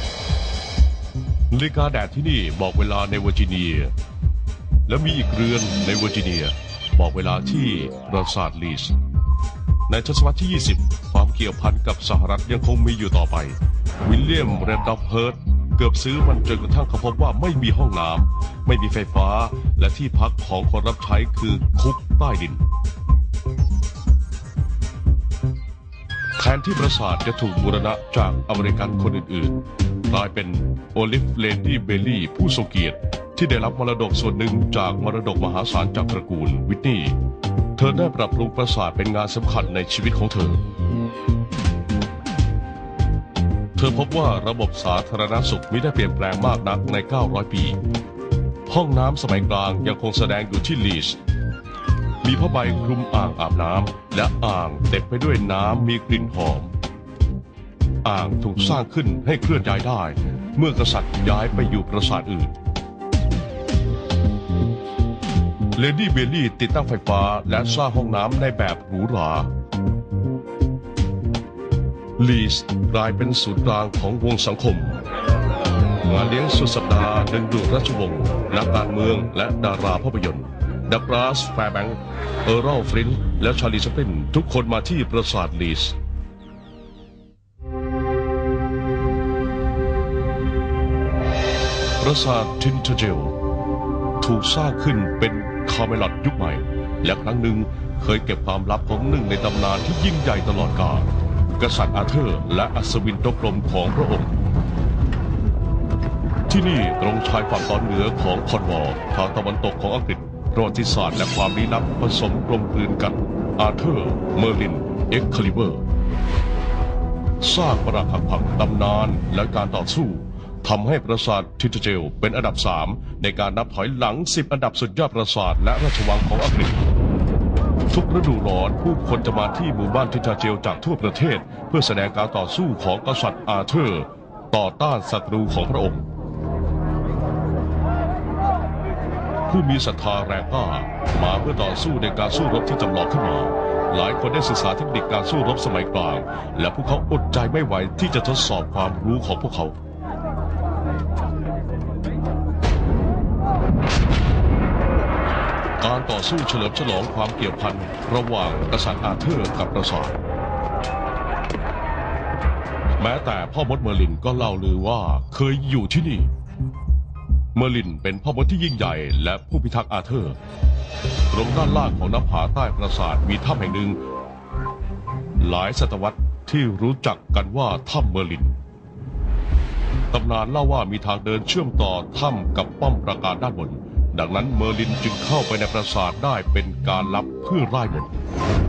นาฬิกาแดดที่นี่บอกเวลาในเวอร์จิเนียและมีอีกเรือนในเวอร์จิเนียบอกเวลาที่ปราสาทลีสในทศวรรษที่ยี่สิบความเกี่ยวพันกับสหรัฐยังคงมีอยู่ต่อไปวิลเลียมเรนดอล์ฟเฮิร์ตเกือบซื้อมันจนกระทั่งเขาพบว่าไม่มีห้องน้ำไม่มีไฟฟ้าและที่พักของคนรับใช้คือคุกใต้ดินแทนที่ปราสาทจะถูกบูรณะจากอเมริกันคนอื่นๆกลายเป็นโอลิฟเลดี้เบลลี่ผู้ทรงเกียรติที่ได้รับมรดกส่วนหนึ่งจากมรดกมหาศาลจากตระกูลวิทนีย์เธอได้ปรับปรุงปราสาทเป็นงานสำคัญในชีวิตของเธอเธอพบว่าระบบสาธารณสุขมิได้เปลี่ยนแปลงมากนักในเก้าร้อยปีห้องน้ำสมัยกลางยังคงแสดงอยู่ที่ลีสมีผ้าใบคลุมอ่างอาบน้ำและอ่างเต็มไปด้วยน้ำมีกลิ่นหอมอ่างถูกสร้างขึ้นให้เคลื่อนย้ายได้เมื่อกษัตริย์ย้ายไปอยู่ปราสาทอื่นเลดี้เบลลี่ติดตั้งไฟฟ้าและสร้างห้องน้ำในแบบหรูหราลีสกลายเป็นศูนย์กลางของวงสังคมงานเลี้ยงสุดสัปดาห์ดึงดูดราชวงศ์นักการเมืองและดาราภาพยนตร์ดักลาสแฟร์แบงค์เออร์รัลฟรินและชาลีแชปลินทุกคนมาที่ปราสาทลีสปราสาททินเทเจลถูกสร้างขึ้นเป็นคาเมลอดยุคใหม่และครั้งหนึ่งเคยเก็บความลับของหนึ่งในตำนานที่ยิ่งใหญ่ตลอดกาลกษัตริย์อาเธอร์และอัศวินโตกลมของพระองค์ที่นี่ตรงชายฝั่งตอนเหนือของคอนวอร์ทางตะวันตกของอังกฤษประวัติศาสตร์และความลี้ลับผสมกลมกลืนกันอาเธอร์เมอร์ลินเอ็กคาลิเบอร์สร้างปรักหักพังตำนานและการต่อสู้ทำให้ปราสาททินทาเจลเป็นอันดับสามในการนับถอยหลังสิบอันดับสุดยอดปราสาทและราชวังของอังกฤษทุกฤดูร้อนผู้คนจะมาที่หมู่บ้านทินทาเจลจากทั่วประเทศเพื่อแสดงการต่อสู้ของกษัตริย์อาเธอร์ต่อต้านศัตรูของพระองค์ผู้มีศรัทธาแรงกล้ามาเพื่อต่อสู้ในการสู้รบที่จำลองขึ้นมาหลายคนได้ศึกษาเทคนิคการสู้รบสมัยกลางและพวกเขาอดใจไม่ไหวที่จะทดสอบความรู้ของพวกเขาการต่อสู้เฉลิมฉลองความเกี่ยวพันระหว่างกษัตริย์อาเธอร์กับปราสาทแม้แต่พ่อมดเมอร์ลินก็เล่าลือว่าเคยอยู่ที่นี่เมอร์ลินเป็นพ่อมดที่ยิ่งใหญ่และผู้พิทักษ์อาเธอร์ตรงด้านล่างของหน้าผาใต้ปราสาทมีถ้ำแห่งหนึ่งหลายศตวรรษที่รู้จักกันว่าถ้ำเมอร์ลินตำนานเล่าว่ามีทางเดินเชื่อมต่อถ้ำกับป้อมปราการด้านบนดังนั้นเมอร์ลินจึงเข้าไปในปราสาทได้เป็นการลับเพื่อร่ายมนต์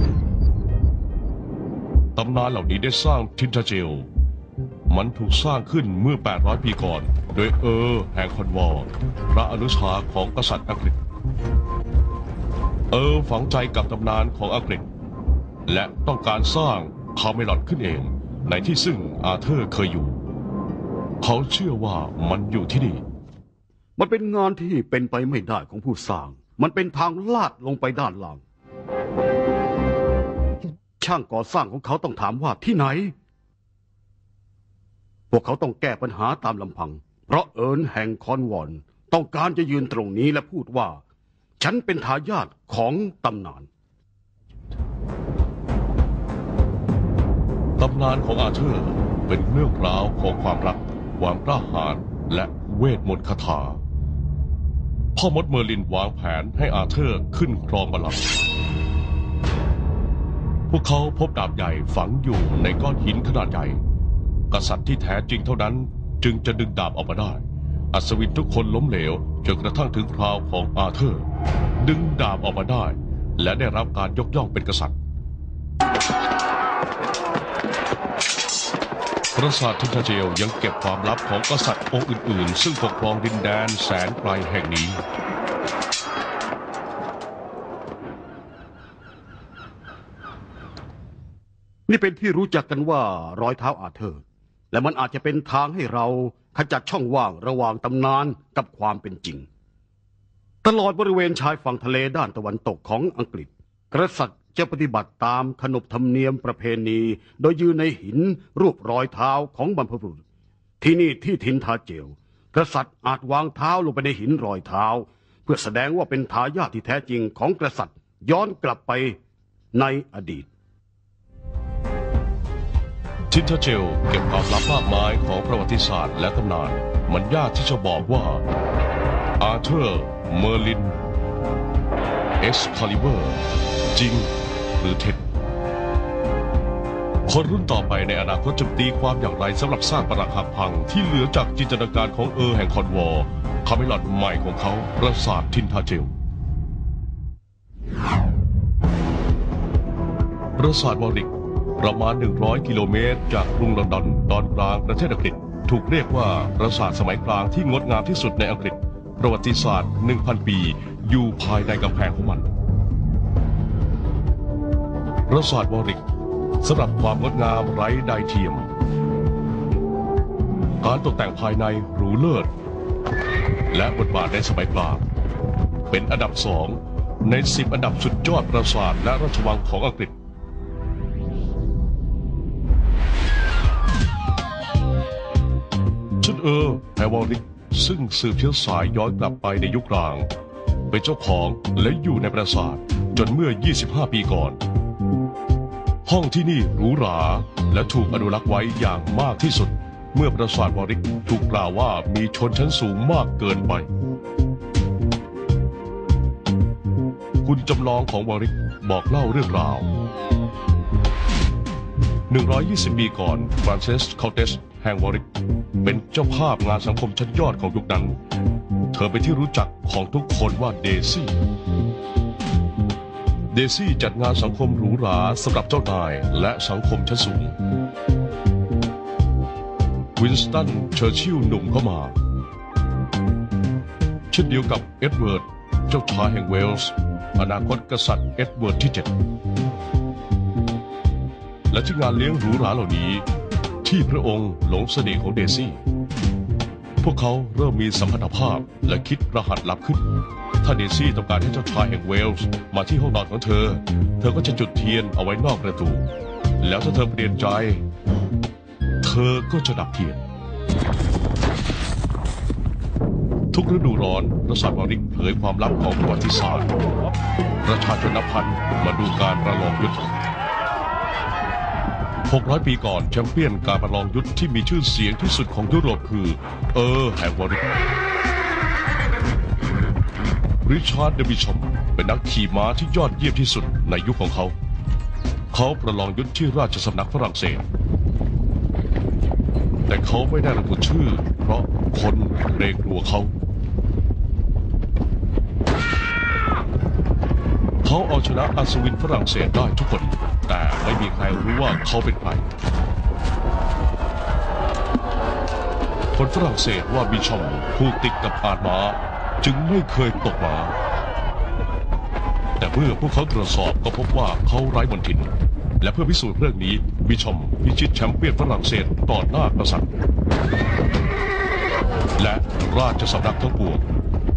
ตำนานเหล่านี้ได้สร้างทินทาเจลมันถูกสร้างขึ้นเมื่อแปดร้อยปีก่อนโดยเออร์แห่งคอนวอร์พระอนุชาของกษัตริย์อังกฤษเออฝังใจกับตำนานของอังกฤษและต้องการสร้างคาเมลอดขึ้นเองในที่ซึ่งอาเธอร์เคยอยู่เขาเชื่อว่ามันอยู่ที่นี่มันเป็นงานที่เป็นไปไม่ได้ของผู้สร้างมันเป็นทางลาดลงไปด้านล่างช่างก่อสร้างของเขาต้องถามว่าที่ไหนพวกเขาต้องแก้ปัญหาตามลำพังเพราะเอิร์นแห่งคอนวอร์ต้องการจะยืนตรงนี้และพูดว่าฉันเป็นทายาทของตำนานตำนานของอาเธอร์เป็นเรื่องราวของความรักความกล้าหาญและเวทมนต์คาถาพ่อมดเมอร์ลินวางแผนให้อาเธอร์ขึ้นครองบัลลังก์พวกเขาพบดาบใหญ่ฝังอยู่ในก้อนหินขนาดใหญ่กษัตริย์ที่แท้จริงเท่านั้นจึงจะดึงดาบออกมาได้อัศวินทุกคนล้มเหลวจนกระทั่งถึงคราวของอาเธอร์ดึงดาบออกมาได้และได้รับการยกย่องเป็นกษัตริย์ปราสาททินทาเจลยังเก็บความลับของกษัตริย์องค์อื่นๆซึ่งปกครองดินแดนแสนไกลแห่งนี้นี่เป็นที่รู้จักกันว่ารอยเท้าอาเธอร์และมันอาจจะเป็นทางให้เราขจัดช่องว่างระหว่างตำนานกับความเป็นจริงตลอดบริเวณชายฝั่งทะเลด้านตะวันตกของอังกฤษกษัตริย์จะปฏิบัติตามขนบธรรมเนียมประเพณีโดยยืนในหินรูปรอยเท้าของบรรพบุรุษที่นี่ที่ทินทาเจลกษัตริย์อาจวางเท้าลงไปในหินรอยเท้าเพื่อแสดงว่าเป็นทายาทที่แท้จริงของกษัตริย์ย้อนกลับไปในอดีตทินทาเจลเก็บความลับมากมายของประวัติศาสตร์และตำนานมันยากที่จะบอกว่าอาเธอร์เมอร์ลินเอ็กซ์คาลิเบอร์จริงหรือเท็จคนรุ่นต่อไปในอนาคตจะตีความอย่างไรสำหรับสร้างปรักหักพังที่เหลือจากจินตนาการของเออร์แห่งคอนวอร์คาเมลอดใหม่ของเขาปราสาททินทาเจลปราสาทวอริกประมาณหนึ่งร้อยกิโลเมตรจากกรุงลอนดอนตอนกลางประเทศอังกฤษถูกเรียกว่าปราสาทสมัยกลางที่งดงามที่สุดในอังกฤษประวัติศาสตร์ หนึ่งพัน ปีอยู่ภายในกำแพงของมันปราสาทวอริกสำหรับความงดงามไร้ใดเทียมการตกแต่งภายในหรูเลิศและบทบาทในสมัยกลางเป็นอันดับสองในสิบอันดับสุดยอดปราสาทและราชวังของอังกฤษชุดเออร์แฮวอริกซึ่งสืบเชื้อสายย้อนกลับไปในยุคกลางเป็นเจ้าของและอยู่ในปราสาทจนเมื่อยี่สิบห้าปีก่อนห้องที่นี่หรูหราและถูกอนุรักษ์ไว้อย่างมากที่สุดเมื่อปราสาทวอริกถูกกล่าวว่ามีชนชั้นสูงมากเกินไปหุ่นจำลองของวอริกบอกเล่าเรื่องราวหนึ่งร้อยยี่สิบปีก่อนฟรานเซสคาเตสแห่งวอริกเป็นเจ้าภาพงานสังคมชั้นยอดของยุคนั้นเธอเป็นที่รู้จักของทุกคนว่าเดซี่เดซี่จัดงานสังคมหรูหราสำหรับเจ้านายและสังคมชั้นสูงวินสตันเชอร์ชิลล์หนุ่มเข้ามาเช่นเดียวกับเอ็ดเวิร์ดเจ้าชายแห่งเวลส์อนาคตกษัตริย์เอ็ดเวิร์ดที่เจ็ดและที่งานเลี้ยงหรูหราเหล่านี้ที่พระองค์หลงเสน่ห์ของเดซี่พวกเขาเริ่มมีสัมพันธภาพและคิดรหัสลับขึ้นถ้าเดซี่ต้องการให้เจ้าชายแห่งเวลส์มาที่ห้องนอนของเธอเธอก็จะจุดเทียนเอาไว้นอกประตูแล้วถ้าเธอเปลี่ยนใจเธอก็จะดับเทียนทุกฤดูร้อนปราสาทวอริกเผยความลับของประวัติศาสตร์ประชาชนนับพันมาดูการประลองยุทธหกร้อยปีก่อนแชมเปี้ยนการประลองยุทธที่มีชื่อเสียงที่สุดของยุโรปคือเออแห่งวอริกริชาร์ด เดบิชอมเป็นนักขี่ม้าที่ยอดเยี่ยมที่สุดในยุคของเขาเขาประลองยุทธที่ราชสำนักฝรั่งเศสแต่เขาไม่ได้ระบุชื่อเพราะคนเกรงกลัวเขาเขาเอาชนะอัศวินฝรั่งเศสได้ทุกคนแต่ไม่มีใครรู้ว่าเขาเป็นใครคนฝรั่งเศสว่าบิชอมผูกติดกับอาดม้าจึงไม่เคยตกมาแต่เมื่อพวกเขาตรวจสอบก็พบว่าเขาไร้มนทินและเพื่อพิสูจน์เรื่องนี้บิชอมพิชิตแชมเปี้ยนฝรั่งเศสต่อหน้ากษัตริย์และราชสำนักทั้งปวง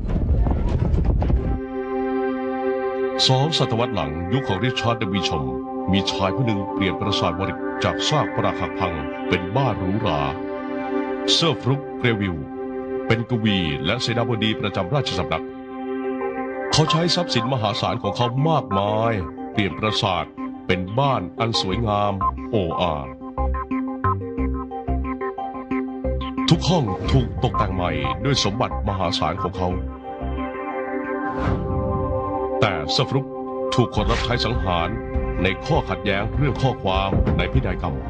สองศตวรรษหลังยุคของริชาร์ด เดบิชอมมีชายผู้หนึ่งเปลี่ยนปราสาทวอริกจากซากปรักหักพังเป็นบ้านหรูหราเซอร์ฟรุกเกรวิลเป็นกวีและเสนาบดีประจำราชสำนักเขาใช้ทรัพย์สินมหาศาลของเขามากมายเปลี่ยนปราสาทเป็นบ้านอันสวยงามโอ้อาทุกห้องถูกตกแต่งใหม่ด้วยสมบัติมหาศาลของเขาแต่เซอร์ฟรุกถูกคนรับใช้สังหารในข้อขัดแย้งเรื่องข้อความในพินัยกรรม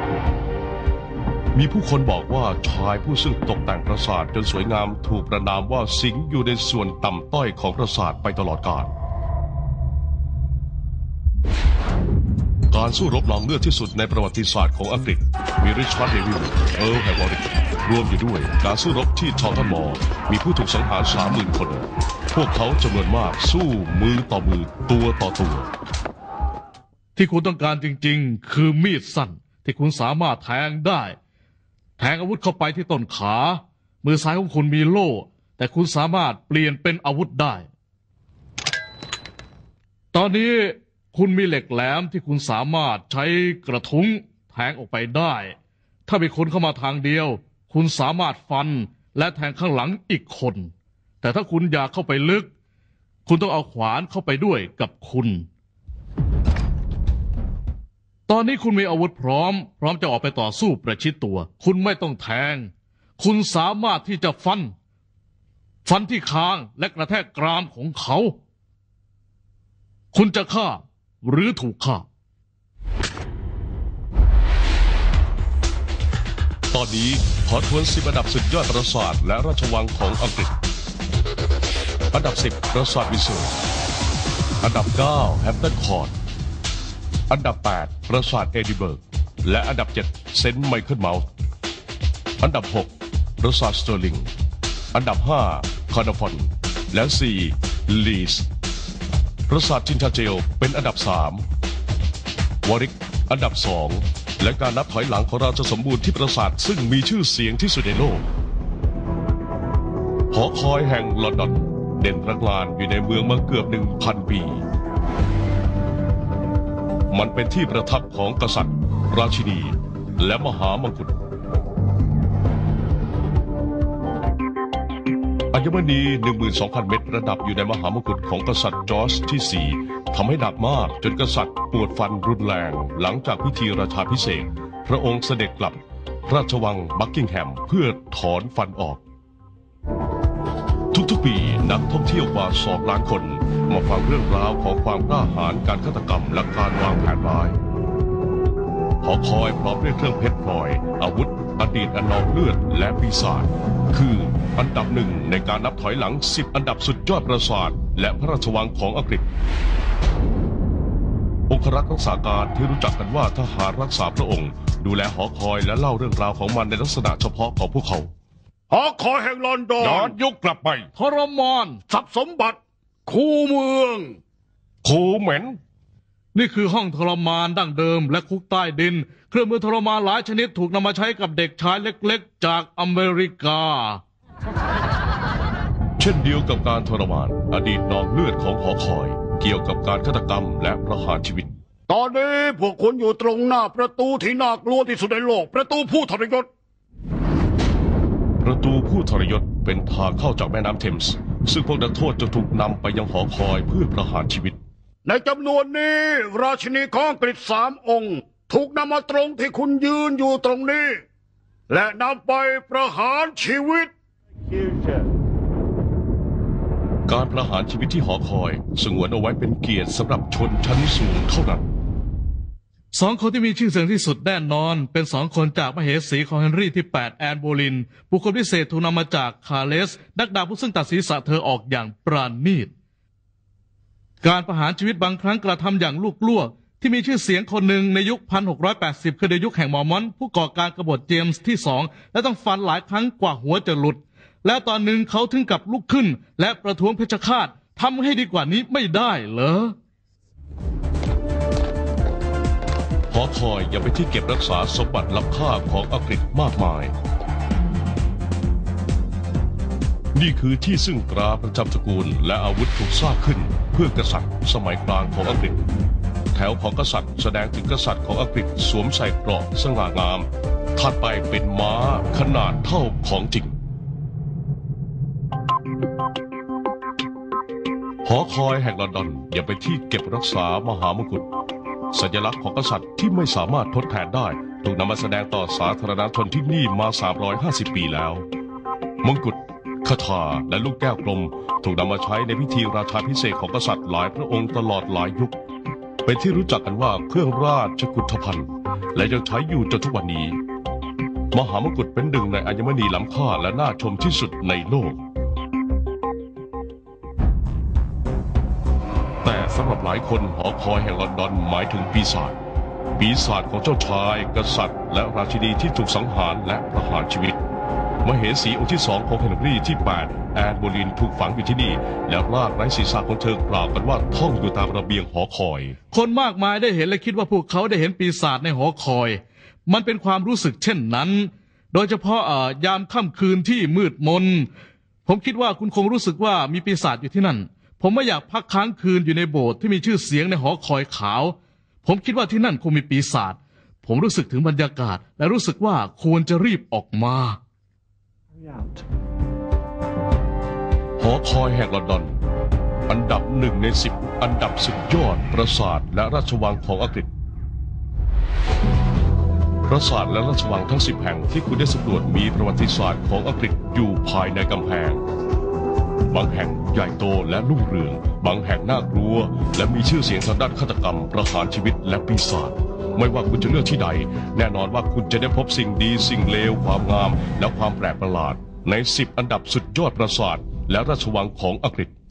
มีผู้คนบอกว่าชายผู้ซึ่งตกแต่งปราสาทจนสวยงามถูกประณามว่าสิงอยู่ในส่วนต่ำต้อยของปราสาทไปตลอดกาลการสู้รบหลังเลือดที่สุดในประวัติศาสตร์ของอังกฤษมีริชาร์ด เดวิลเอิร์ลแห่งวอริกรวมอยู่ด้วยการสู้รบที่ทอร์ทันมอร์มีผู้ถูกสังหารสามหมื่นคนพวกเขาจำนวนมากสู้มือต่อมือตัวต่อตัวที่คุณต้องการจริงๆคือมีดสั้นที่คุณสามารถแทงได้แทงอาวุธเข้าไปที่ต้นขามือซ้ายของคุณมีโล่แต่คุณสามารถเปลี่ยนเป็นอาวุธได้ตอนนี้คุณมีเหล็กแหลมที่คุณสามารถใช้กระทุ้งแทงออกไปได้ถ้ามีคนเข้ามาทางเดียวคุณสามารถฟันและแทงข้างหลังอีกคนแต่ถ้าคุณอยากเข้าไปลึกคุณต้องเอาขวานเข้าไปด้วยกับคุณตอนนี้คุณมีอาวุธพร้อมพร้อมจะออกไปต่อสู้ประชิดตัวคุณไม่ต้องแทงคุณสามารถที่จะฟันฟันที่คางและกระแทกกรามของเขาคุณจะฆ่าหรือถูกฆ่าตอนนี้ขอทวนสิบอันดับสุดยอดปราสาทและราชวังของอังกฤษอันดับสิบปราสาทวินเซอร์อันดับเก้าแฮมป์ตันคอร์ทอันดับแปดปราสาทเอดินเบิร์กและอันดับเจ็ดเซนต์ไมเคิลเมาส์อันดับหกปราสาทสเตอร์ลิงอันดับห้าคาร์นฟอนและสี่ลีสปราสาทชินชาเจลเป็นอันดับสามวอริกอันดับสองและการนับถอยหลังของเราจะสมบูรณ์ที่ปราสาทซึ่งมีชื่อเสียงที่สุดในโลกหอคอยแห่งลอนดอนเด่นตระงานอยู่ในเมืองมาเกือบหนึ่งพันปีมันเป็นที่ประทับของกษัตริย์ราชินีและมหามงกุฎอัญมณี หนึ่งหมื่นสองพัน เม็ดประดับอยู่ในมหามงกุฎของกษัตริย์จอร์จที่สี่ทำให้หนักมากจนกษัตริย์ปวดฟันรุนแรงหลังจากพิธีราชาภิเษกพระองค์เสด็จกลับราชวังบักกิงแฮมเพื่อถอนฟันออกทุกๆปีนักท่องเที่ยวกว่าสองล้านคนมาฟังเรื่องราวของความกล้าหาญการฆาตกรรมและการวางแผนร้ายหอคอยพร้อมด้วยเครื่องเพชรพลอยอาวุธอดีตอันนองเลือดและปีศาจคืออันดับหนึ่งในการนับถอยหลังสิบอันดับสุดยอดปราสาทและพระราชวังของอังกฤษองพระรักษาการที่รู้จักกันว่าทหารรักษาพระองค์ดูแลหอคอยและเล่าเรื่องราวของมันในลักษณะเฉพาะของพวกเขาหอคอยแห่งลอนดอนย้อนยุคกลับไปทรมานทรัพย์สมบัติคูเมืองคูเหม็นนี่คือห้องทรมานดั้งเดิมและคุกใต้ดินเครื่องมือทรมานหลายชนิดถูกนำมาใช้กับเด็กชายเล็กๆจากอเมริกาเช่นเดียวกับการทรมานอดีตนองเลือดของหอคอยเกี่ยวกับการฆาตกรรมและประหารชีวิตตอนนี้พวกคุณอยู่ตรงหน้าประตูที่น่ากลัวที่สุดในโลกประตูผู้ทรยศประตูผู้ทรยศเป็นทางเข้าจากแม่น้ำเทมส์ซึ่งพวกนักโทษจะถูกนำไปยังหอคอยเพื่อประหารชีวิตในจำนวนนี้ราชินีของอังกฤษสามองค์ถูกนำมาตรงที่คุณยืนอยู่ตรงนี้และนำไปประหารชีวิตการประหารชีวิตที่หอคอยสงวนเอาไว้เป็นเกียรติสำหรับชนชั้นสูงเท่านั้นสองคนที่มีชื่อเสียงที่สุดแน่นอนเป็นสองคนจากมเหสีของเฮนรี่ที่แปดแอนโบลินบุคคลพิเศษถูกนำมาจากคาเลสนักดาบผู้ซึ่งตัดศีรษะเธอออกอย่างปราณีตการประหารชีวิตบางครั้งกระทำอย่างลูกลวกที่มีชื่อเสียงคนหนึ่งในยุค หนึ่งพันหกร้อยแปดสิบ คือในยุคแห่งมอร์มอนผู้ก่อการกบฏเจมส์ที่สองและต้องฟันหลายครั้งกว่าหัวจะหลุดและตอนหนึ่งเขาถึงกับลุกขึ้นและประท้วงเพชฌฆาตทำให้ดีกว่านี้ไม่ได้เหรอหอคอยยังเป็นที่เก็บรักษาสมบัติล้ำค่าของอังกฤษมากมายนี่คือที่ซึ่งตราประจำตระกูลและอาวุธถูกสร้างขึ้นเพื่อกษัตริย์สมัยกลางของอังกฤษแถวของกษัตริย์แสดงถึงกษัตริย์ของอังกฤษสวมใส่เกราะสง่างามถัดไปเป็นม้าขนาดเท่าของจริงหอคอยแห่งลอนดอนยังเป็นที่เก็บรักษามหามกุฎสัญลักษณ์ของกษัตริย์ที่ไม่สามารถทดแทนได้ถูกนำมาแสดงต่อสาธารณชนที่นี่มาสามร้อยห้าสิบปีแล้วมงกุฎคาถาและลูกแก้วกลมถูกนำมาใช้ในพิธีราชาภิเษกของกษัตริย์หลายพระองค์ตลอดหลายยุคเป็นที่รู้จักกันว่าเครื่องราชกุฏภัณฑ์และยังใช้อยู่จนทุกวันนี้มหามกุฎเป็นหนึ่งในอัญมณีล้ำค่าและน่าชมที่สุดในโลกแต่สำหรับหลายคนหอคอยแห่งลอนดอนหมายถึงปีศาจปีศาจของเจ้าชายกษัตริย์และราชินีที่ถูกสังหารและประหารชีวิตมเหสีองค์ที่สองของเฮนรี่ที่แปดแอนโบลินถูกฝังอยู่ที่นี่และร่างไร้ศีรษะของเธอกล่าวกันว่าท่องอยู่ตามระเบียงหอคอยคนมากมายได้เห็นและคิดว่าพวกเขาได้เห็นปีศาจในหอคอยมันเป็นความรู้สึกเช่นนั้นโดยเฉพาะยามค่ำคืนที่มืดมนผมคิดว่าคุณคงรู้สึกว่ามีปีศาจอยู่ที่นั่นผมไม่อยากพักค้างคืนอยู่ในโบสถ์ที่มีชื่อเสียงในหอคอยขาวผมคิดว่าที่นั่นคงมีปีศาจผมรู้สึกถึงบรรยากาศและรู้สึกว่าควรจะรีบออกมาหอคอยแห่งลอนดอนอันดับหนึ่งในสิบอันดับสุดยอดปราสาทและราชวังของอังกฤษปราสาทและราชวังทั้งสิบแห่งที่คุณได้สำรวจมีประวัติศาสตร์ของอังกฤษอยู่ภายในกำแพงบางแห่งใหญ่โตและรุ่งเรืองบางแห่งน่ากลัวและมีชื่อเสียงทางด้านฆาตกรรมประหารชีวิตและปีศาจไม่ว่าคุณจะเลือกที่ใดแน่นอนว่าคุณจะได้พบสิ่งดีสิ่งเลวความงามและความแปลกประหลาดในสิบอันดับสุดยอดปราสาทและราชวังของอังกฤษ